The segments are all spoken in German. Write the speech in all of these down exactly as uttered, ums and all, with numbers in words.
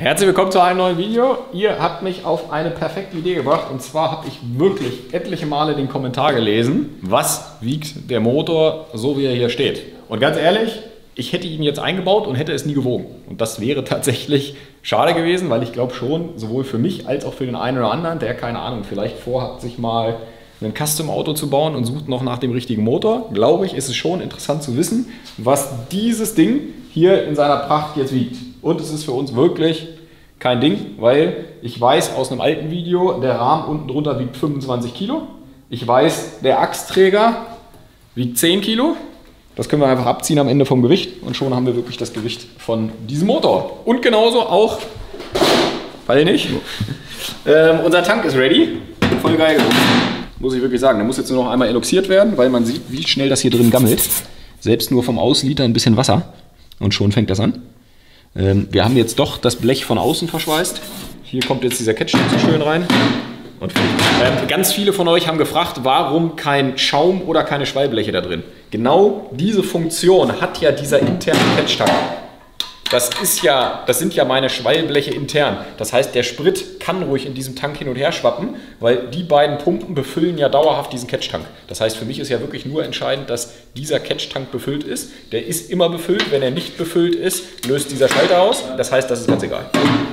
Herzlich willkommen zu einem neuen Video. Ihr habt mich auf eine perfekte Idee gebracht und zwar habe ich wirklich etliche Male den Kommentar gelesen, was wiegt der Motor so wie er hier steht. Und ganz ehrlich, ich hätte ihn jetzt eingebaut und hätte es nie gewogen. Und das wäre tatsächlich schade gewesen, weil ich glaube schon, sowohl für mich als auch für den einen oder anderen, der keine Ahnung, vielleicht vorhat, sich mal ein Custom-Auto zu bauen und sucht noch nach dem richtigen Motor, glaube ich, ist es schon interessant zu wissen, was dieses Ding hier in seiner Pracht jetzt wiegt. Und es ist für uns wirklich kein Ding, weil ich weiß aus einem alten Video, der Rahmen unten drunter wiegt fünfundzwanzig Kilo. Ich weiß, der Achsträger wiegt zehn Kilo. Das können wir einfach abziehen am Ende vom Gewicht und schon haben wir wirklich das Gewicht von diesem Motor. Und genauso auch, weil nicht, ähm, unser Tank ist ready. Voll geil geworden. Muss ich wirklich sagen. Der muss jetzt nur noch einmal eloxiert werden, weil man sieht, wie schnell das hier drin gammelt. Selbst nur vom Ausliter ein bisschen Wasser und schon fängt das an. Ähm, wir haben jetzt doch das Blech von außen verschweißt. Hier kommt jetzt dieser Catch so schön rein. Und ähm, ganz viele von euch haben gefragt, warum kein Schaum oder keine Schwallbleche da drin. Genau diese Funktion hat ja dieser interne Catch-Tank. Das ist ja, das sind ja meine Schwallbleche intern. Das heißt, der Sprit kann ruhig in diesem Tank hin und her schwappen, weil die beiden Pumpen befüllen ja dauerhaft diesen Catch-Tank. Das heißt, für mich ist ja wirklich nur entscheidend, dass dieser Catch-Tank befüllt ist. Der ist immer befüllt. Wenn er nicht befüllt ist, löst dieser Schalter aus. Das heißt, das ist ganz egal.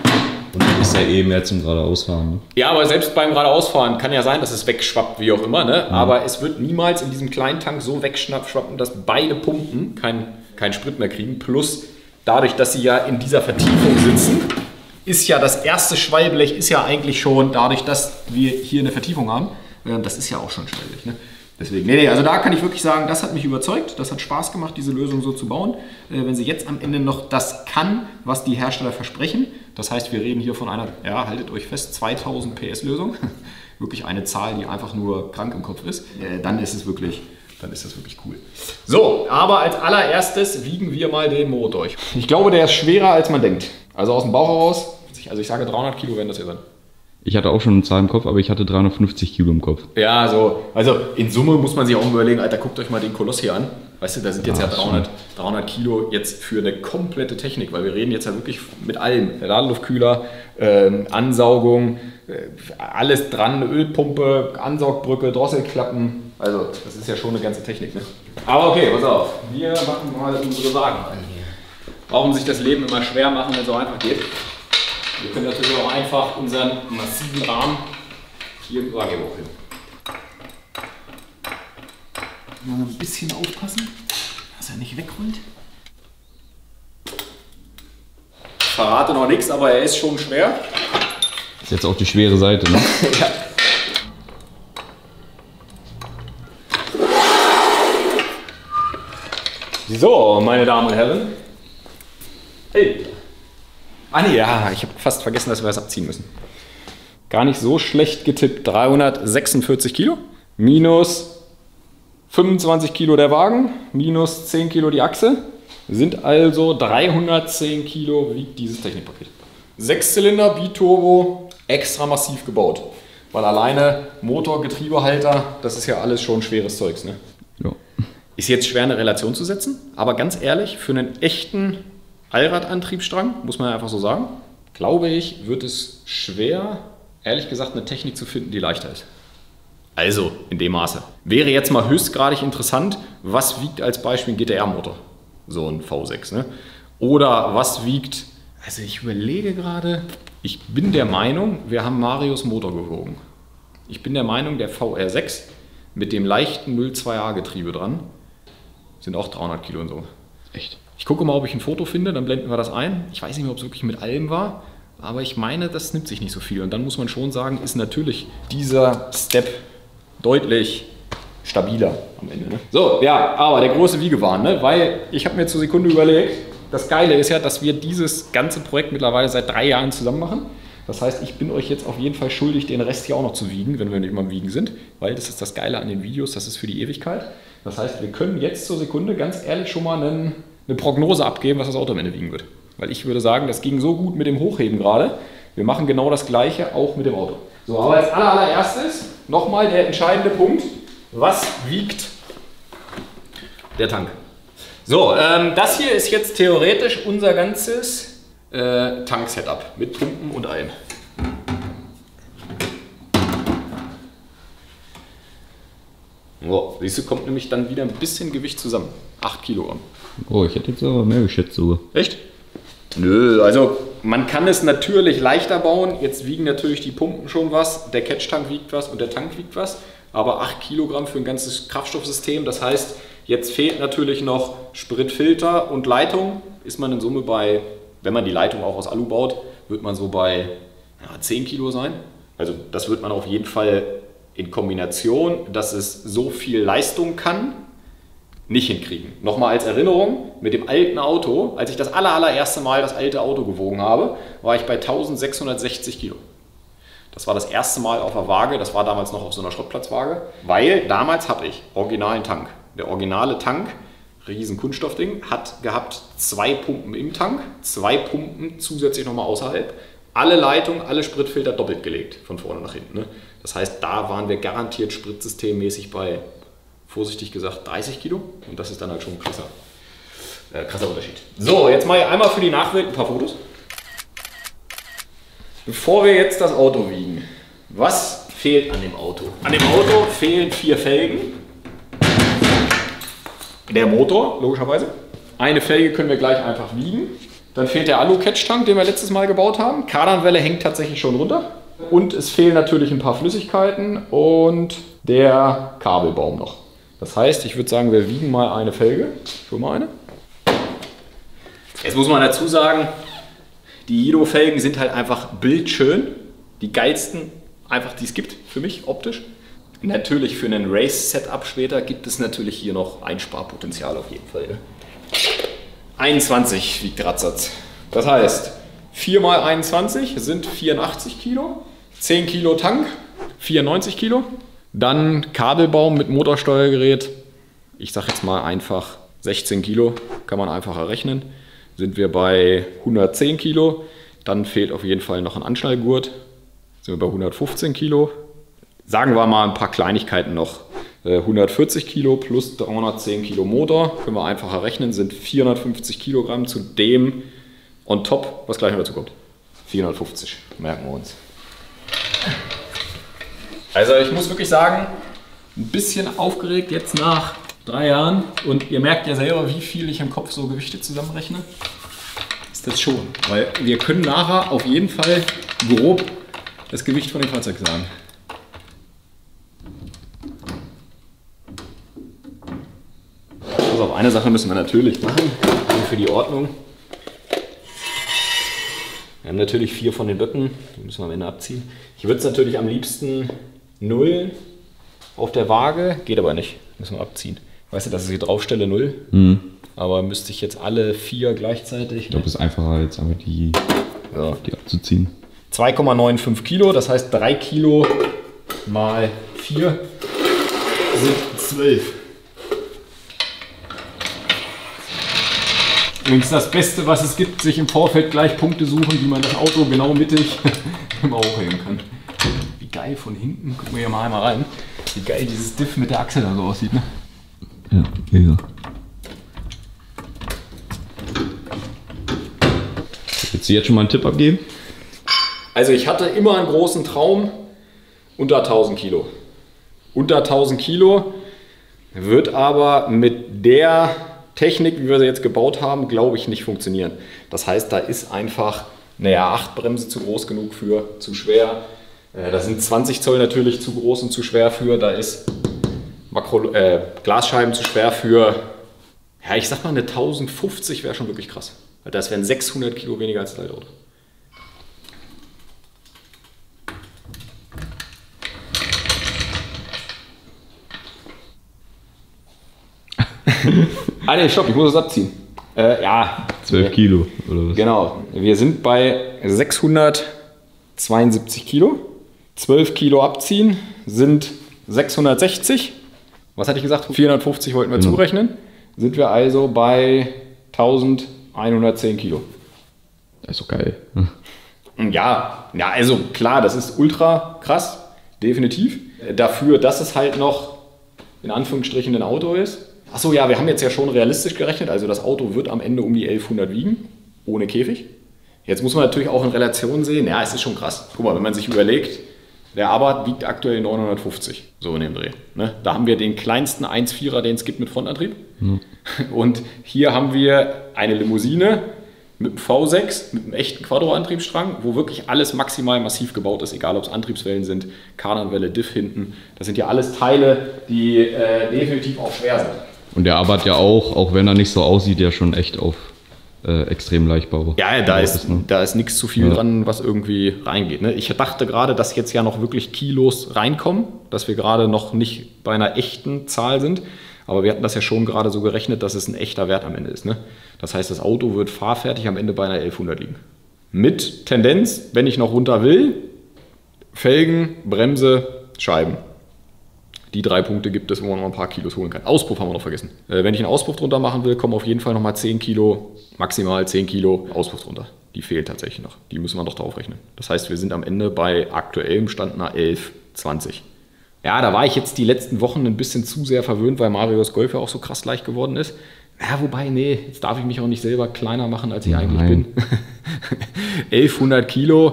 Und das ist ja eh mehr zum geradeausfahren. Ne? Ja, aber selbst beim geradeausfahren kann ja sein, dass es wegschwappt, wie auch immer. Ne? Mhm. Aber es wird niemals in diesem kleinen Tank so wegschwappen, dass beide Pumpen keinen kein Sprit mehr kriegen. Plus dadurch, dass sie ja in dieser Vertiefung sitzen, ist ja das erste Schwallblech ist ja eigentlich schon, dadurch, dass wir hier eine Vertiefung haben, das ist ja auch schon Schwallblech. Ne? Deswegen, nee, nee, also da kann ich wirklich sagen, das hat mich überzeugt, das hat Spaß gemacht, diese Lösung so zu bauen. Äh, wenn sie jetzt am Ende noch das kann, was die Hersteller versprechen, das heißt, wir reden hier von einer, ja, haltet euch fest, zweitausend P S Lösung, wirklich eine Zahl, die einfach nur krank im Kopf ist, äh, dann ist es wirklich, dann ist das wirklich cool. So, aber als allererstes wiegen wir mal den Motor. Ich glaube, der ist schwerer, als man denkt. Also aus dem Bauch heraus, also ich sage dreihundert Kilo werden das hier sein. Ich hatte auch schon eine Zahl im Kopf, aber ich hatte dreihundertfünfzig Kilo im Kopf. Ja, so, also in Summe muss man sich auch überlegen, Alter, guckt euch mal den Koloss hier an. Weißt du, da sind jetzt ja, ja dreihundert, dreihundert Kilo jetzt für eine komplette Technik, weil wir reden jetzt ja wirklich mit allem. Ladeluftkühler, ähm, Ansaugung, äh, alles dran, Ölpumpe, Ansaugbrücke, Drosselklappen. Also das ist ja schon eine ganze Technik. Ne? Aber okay, pass auf, wir machen mal unsere Wagen an hier. Warum sich das Leben immer schwer machen, wenn es so einfach geht. Wir können natürlich auch einfach unseren massiven Rahmen hier im Wagen hoch hin. Mal ein bisschen aufpassen, dass er nicht wegrollt. Ich verrate noch nichts, aber er ist schon schwer. Das ist jetzt auch die schwere Seite, ne? Ja. So, meine Damen und Herren. Hey. Ah nee, ja, ich habe fast vergessen, dass wir das abziehen müssen. Gar nicht so schlecht getippt. dreihundertsechsundvierzig Kilo. Minus fünfundzwanzig Kilo der Wagen. Minus zehn Kilo die Achse. Sind also dreihundertzehn Kilo wiegt dieses Technikpaket. Sechszylinder, Biturbo, extra massiv gebaut. Weil alleine Motor, Getriebehalter, das ist ja alles schon schweres Zeugs. Ne? Ja. Ist jetzt schwer eine Relation zu setzen. Aber ganz ehrlich, für einen echten Allradantriebsstrang, muss man einfach so sagen, glaube ich, wird es schwer, ehrlich gesagt, eine Technik zu finden, die leichter ist. Also, in dem Maße. Wäre jetzt mal höchstgradig interessant, was wiegt als Beispiel ein G T R-Motor? So ein V sechs, ne? Oder was wiegt, also ich überlege gerade, ich bin der Meinung, wir haben Marius Motor gewogen. Ich bin der Meinung, der V R sechs mit dem leichten null Komma zwei A Getriebe dran sind auch dreihundert Kilo und so. Echt? Ich gucke mal, ob ich ein Foto finde, dann blenden wir das ein. Ich weiß nicht mehr, ob es wirklich mit allem war, aber ich meine, das nimmt sich nicht so viel. Und dann muss man schon sagen, ist natürlich dieser Step deutlich stabiler am Ende. Ne? So, ja, aber der große Wiegewahn, ne? Weil ich habe mir zur Sekunde überlegt, das Geile ist ja, dass wir dieses ganze Projekt mittlerweile seit drei Jahren zusammen machen. Das heißt, ich bin euch jetzt auf jeden Fall schuldig, den Rest hier auch noch zu wiegen, wenn wir nicht immer am Wiegen sind, weil das ist das Geile an den Videos, das ist für die Ewigkeit. Das heißt, wir können jetzt zur Sekunde ganz ehrlich schon mal einen eine Prognose abgeben, was das Auto am Ende wiegen wird. Weil ich würde sagen, das ging so gut mit dem Hochheben gerade. Wir machen genau das Gleiche auch mit dem Auto. So, aber als allererstes nochmal der entscheidende Punkt. Was wiegt der Tank? So, ähm, das hier ist jetzt theoretisch unser ganzes äh, Tank-Setup mit Pumpen und allem. So, siehst du, kommt nämlich dann wieder ein bisschen Gewicht zusammen. acht Kilogramm. Oh, ich hätte jetzt aber mehr geschätzt sogar. Echt? Nö, also man kann es natürlich leichter bauen. Jetzt wiegen natürlich die Pumpen schon was, der Catch-Tank wiegt was und der Tank wiegt was. Aber acht Kilogramm für ein ganzes Kraftstoffsystem, das heißt, jetzt fehlt natürlich noch Spritfilter und Leitung. Ist man in Summe bei, wenn man die Leitung auch aus Alu baut, wird man so bei ja, zehn Kilo sein. Also das wird man auf jeden Fall in Kombination, dass es so viel Leistung kann, nicht hinkriegen. Nochmal als Erinnerung, mit dem alten Auto, als ich das aller, allererste Mal das alte Auto gewogen habe, war ich bei eintausendsechshundertsechzig Kilo. Das war das erste Mal auf der Waage, das war damals noch auf so einer Schrottplatzwaage, weil damals habe ich originalen Tank. Der originale Tank, riesen Kunststoffding, hat gehabt zwei Pumpen im Tank, zwei Pumpen zusätzlich nochmal außerhalb, alle Leitungen, alle Spritfilter doppelt gelegt, von vorne nach hinten. Ne? Das heißt, da waren wir garantiert spritsystemmäßig bei, vorsichtig gesagt, dreißig Kilo. Und das ist dann halt schon ein krasser, äh, krasser Unterschied. So, jetzt mal einmal für die Nachwelt ein paar Fotos. Bevor wir jetzt das Auto wiegen, was fehlt an dem Auto? An dem Auto fehlen vier Felgen. Der Motor, logischerweise. Eine Felge können wir gleich einfach wiegen. Dann fehlt der Alu-Catch-Tank, den wir letztes Mal gebaut haben. Kardanwelle hängt tatsächlich schon runter. Und es fehlen natürlich ein paar Flüssigkeiten und der Kabelbaum noch. Das heißt, ich würde sagen, wir wiegen mal eine Felge. Schon mal eine. Jetzt muss man dazu sagen, die Yido-Felgen sind halt einfach bildschön. Die geilsten, einfach die es gibt für mich optisch. Natürlich für einen Race-Setup später gibt es natürlich hier noch Einsparpotenzial auf jeden Fall. einundzwanzig wiegt der Radsatz. Das heißt, vier mal einundzwanzig sind vierundachtzig Kilo. zehn Kilo Tank, vierundneunzig Kilo. Dann Kabelbaum mit Motorsteuergerät. Ich sage jetzt mal einfach sechzehn Kilo, kann man einfach errechnen. Sind wir bei hundertzehn Kilo. Dann fehlt auf jeden Fall noch ein Anschnallgurt. Sind wir bei hundertfünfzehn Kilo. Sagen wir mal ein paar Kleinigkeiten noch. hundertvierzig Kilo plus dreihundertzehn Kilo Motor, können wir einfach errechnen, sind vierhundertfünfzig Kilogramm zu dem on top, was gleich noch dazu kommt. vierhundertfünfzig, merken wir uns. Also ich muss wirklich sagen, ein bisschen aufgeregt jetzt nach drei Jahren und ihr merkt ja selber, wie viel ich im Kopf so Gewichte zusammenrechne. Ist das schon, weil wir können nachher auf jeden Fall grob das Gewicht von dem Fahrzeug sagen. Auf eine Sache müssen wir natürlich machen, für die Ordnung. Wir haben natürlich vier von den Böcken, die müssen wir am Ende abziehen. Ich würde es natürlich am liebsten null auf der Waage, geht aber nicht, müssen wir abziehen. Weißt du, dass ich hier draufstelle null, mhm. Aber müsste ich jetzt alle vier gleichzeitig. Ich glaube, es ist einfacher, jetzt einfach die, ja. die abzuziehen. zwei Komma fünfundneunzig Kilo, das heißt drei Kilo mal vier sind zwölf. Übrigens das Beste, was es gibt, sich im Vorfeld gleich Punkte suchen, wie man das Auto genau mittig im Auto hängen kann. Wie geil von hinten, gucken wir hier mal einmal rein, wie geil dieses Diff mit der Achse da so aussieht. Ne? Ja, mega. Willst du jetzt schon mal einen Tipp abgeben? Also ich hatte immer einen großen Traum, unter tausend Kilo. Unter tausend Kilo wird aber mit der Technik, wie wir sie jetzt gebaut haben, glaube ich, nicht funktionieren. Das heißt, da ist einfach eine R acht Bremse zu groß genug für, zu schwer. Äh, da sind zwanzig Zoll natürlich zu groß und zu schwer für. Da ist Makro, äh, Glasscheiben zu schwer für. Ja, ich sag mal, eine tausendfünfzig wäre schon wirklich krass. Weil das wären sechshundert Kilo weniger als das alte Auto. Ah ne, stopp, ich muss es abziehen. Äh, ja. zwölf Kilo oder was? Genau. Wir sind bei sechshundertzweiundsiebzig Kilo. zwölf Kilo abziehen sind sechshundertsechzig. Was hatte ich gesagt? vierhundertfünfzig wollten wir genau zurechnen. Sind wir also bei elfhundertzehn Kilo. Das ist doch geil. Ja, ja, also klar, das ist ultra krass. Definitiv. Dafür, dass es halt noch in Anführungsstrichen ein Auto ist. Achso, ja, wir haben jetzt ja schon realistisch gerechnet, also das Auto wird am Ende um die elfhundert wiegen, ohne Käfig. Jetzt muss man natürlich auch in Relation sehen, ja, es ist schon krass. Guck mal, wenn man sich überlegt, der Abarth wiegt aktuell neunhundertfünfzig, so in dem Dreh. Ne? Da haben wir den kleinsten eins Komma vierer, den es gibt mit Frontantrieb. Mhm. Und hier haben wir eine Limousine mit einem V sechs, mit einem echten Quattro-Antriebsstrang, wo wirklich alles maximal massiv gebaut ist, egal ob es Antriebswellen sind, Kardanwelle, Diff hinten. Das sind ja alles Teile, die äh, definitiv auch schwer sind. Und der Abarth ja auch, auch wenn er nicht so aussieht, ja schon echt auf äh, extrem Leichtbau. Ja, da ist, ist ne? da ist nichts zu viel ja. dran, was irgendwie reingeht. Ne? Ich dachte gerade, dass jetzt ja noch wirklich Kilos reinkommen, dass wir gerade noch nicht bei einer echten Zahl sind. Aber wir hatten das ja schon gerade so gerechnet, dass es ein echter Wert am Ende ist. Ne? Das heißt, das Auto wird fahrfertig am Ende bei einer elfhundert liegen. Mit Tendenz, wenn ich noch runter will, Felgen, Bremse, Scheiben. Die drei Punkte gibt es, wo man noch ein paar Kilos holen kann. Auspuff haben wir noch vergessen. Äh, wenn ich einen Auspuff drunter machen will, kommen auf jeden Fall nochmal zehn Kilo, maximal zehn Kilo Auspuff drunter. Die fehlt tatsächlich noch. Die müssen wir noch drauf rechnen. Das heißt, wir sind am Ende bei aktuellem Stand nach elf, zwanzig. Ja, da war ich jetzt die letzten Wochen ein bisschen zu sehr verwöhnt, weil Marios Golf ja auch so krass leicht geworden ist. Ja, wobei, nee, jetzt darf ich mich auch nicht selber kleiner machen, als ich Nein. eigentlich bin. elfhundert Kilo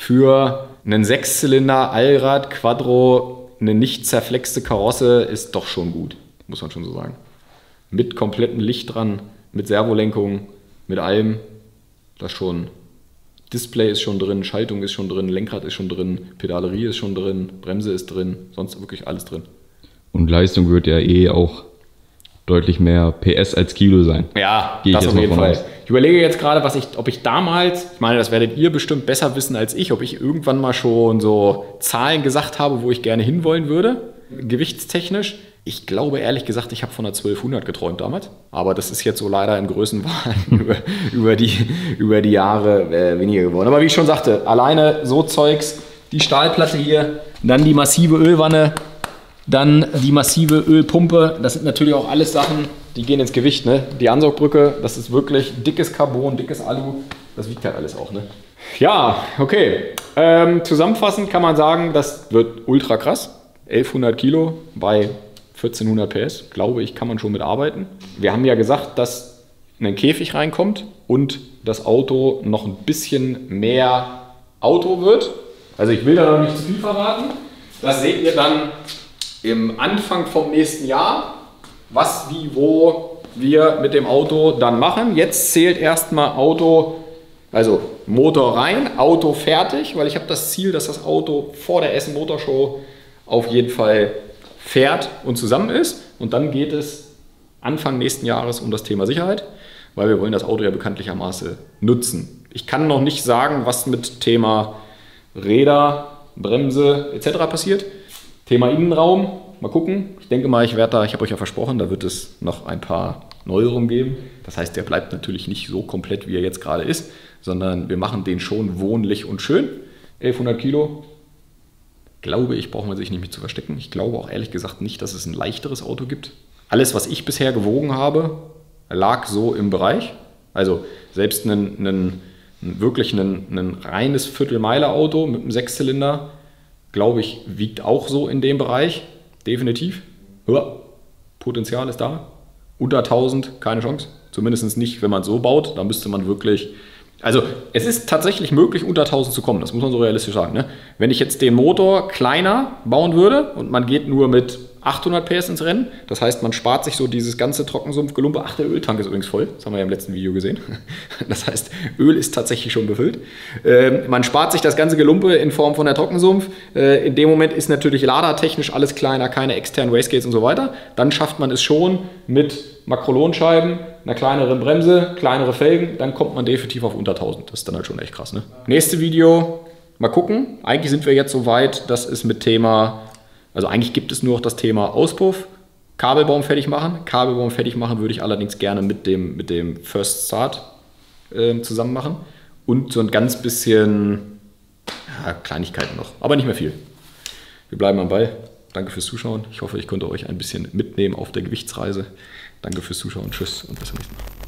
für einen Sechszylinder Allrad Quattro, eine nicht zerflexte Karosse ist doch schon gut, muss man schon so sagen. Mit komplettem Licht dran, mit Servolenkung, mit allem, das schon. Display ist schon drin, Schaltung ist schon drin, Lenkrad ist schon drin, Pedalerie ist schon drin, Bremse ist drin, sonst wirklich alles drin. Und Leistung wird ja eh auch deutlich mehr P S als Kilo sein. Ja, das auf jeden Fall. Aus. Ich überlege jetzt gerade, was ich, ob ich damals, ich meine, das werdet ihr bestimmt besser wissen als ich, ob ich irgendwann mal schon so Zahlen gesagt habe, wo ich gerne hinwollen würde, gewichtstechnisch. Ich glaube ehrlich gesagt, ich habe von der zwölfhundert geträumt damals, aber das ist jetzt so leider in Größenwahlen über, über, die, über die Jahre äh, weniger geworden. Aber wie ich schon sagte, alleine so Zeugs, die Stahlplatte hier, dann die massive Ölwanne, dann die massive Ölpumpe, das sind natürlich auch alles Sachen, die gehen ins Gewicht. Ne? Die Ansaugbrücke, das ist wirklich dickes Carbon, dickes Alu, das wiegt halt alles auch. Ne? Ja, okay. Ähm, zusammenfassend kann man sagen, das wird ultra krass. elfhundert Kilo bei vierzehnhundert P S, glaube ich, kann man schon mit arbeiten. Wir haben ja gesagt, dass ein Käfig reinkommt und das Auto noch ein bisschen mehr Auto wird. Also ich will da noch nicht zu viel verraten. Das seht ihr dann im Anfang vom nächsten Jahr, was, wie, wo wir mit dem Auto dann machen. Jetzt zählt erstmal Auto, also Motor rein, Auto fertig, weil ich habe das Ziel, dass das Auto vor der Essen Motorshow auf jeden Fall fährt und zusammen ist. Und dann geht es Anfang nächsten Jahres um das Thema Sicherheit, weil wir wollen das Auto ja bekanntlichermaßen nutzen. Ich kann noch nicht sagen, was mit Thema Räder, Bremse et cetera passiert. Thema Innenraum, mal gucken. Ich denke mal, ich werde da, ich habe euch ja versprochen, da wird es noch ein paar Neuerungen geben. Das heißt, der bleibt natürlich nicht so komplett, wie er jetzt gerade ist, sondern wir machen den schon wohnlich und schön. elfhundert Kilo. Glaube ich, braucht man sich nicht mit zu verstecken. Ich glaube auch ehrlich gesagt nicht, dass es ein leichteres Auto gibt. Alles, was ich bisher gewogen habe, lag so im Bereich. Also selbst ein, ein, wirklich ein, ein reines Viertelmeile-Auto mit einem Sechszylinder, glaube ich, wiegt auch so in dem Bereich. Definitiv. Ja, Potenzial ist da. Unter tausend, keine Chance. Zumindest nicht, wenn man es so baut. Da müsste man wirklich... Also es ist tatsächlich möglich, unter tausend zu kommen, das muss man so realistisch sagen. Ne? Wenn ich jetzt den Motor kleiner bauen würde und man geht nur mit achthundert P S ins Rennen, das heißt, man spart sich so dieses ganze Trockensumpfgelumpe. Ach, der Öltank ist übrigens voll, das haben wir ja im letzten Video gesehen. Das heißt, Öl ist tatsächlich schon befüllt. Ähm, man spart sich das ganze Gelumpe in Form von der Trockensumpf. Äh, in dem Moment ist natürlich ladertechnisch alles kleiner, keine externen Wastegates und so weiter. Dann schafft man es schon mit Makrolonscheiben, einer kleineren Bremse, kleinere Felgen, dann kommt man definitiv auf unter tausend. Das ist dann halt schon echt krass. Ne? Nächste Video, mal gucken. Eigentlich sind wir jetzt so weit, dass es mit Thema, also eigentlich gibt es nur noch das Thema Auspuff, Kabelbaum fertig machen. Kabelbaum fertig machen würde ich allerdings gerne mit dem, mit dem First Start äh, zusammen machen. Und so ein ganz bisschen ja, Kleinigkeiten noch, aber nicht mehr viel. Wir bleiben am Ball. Danke fürs Zuschauen. Ich hoffe, ich konnte euch ein bisschen mitnehmen auf der Gewichtsreise. Danke fürs Zuschauen. Tschüss und bis zum nächsten Mal.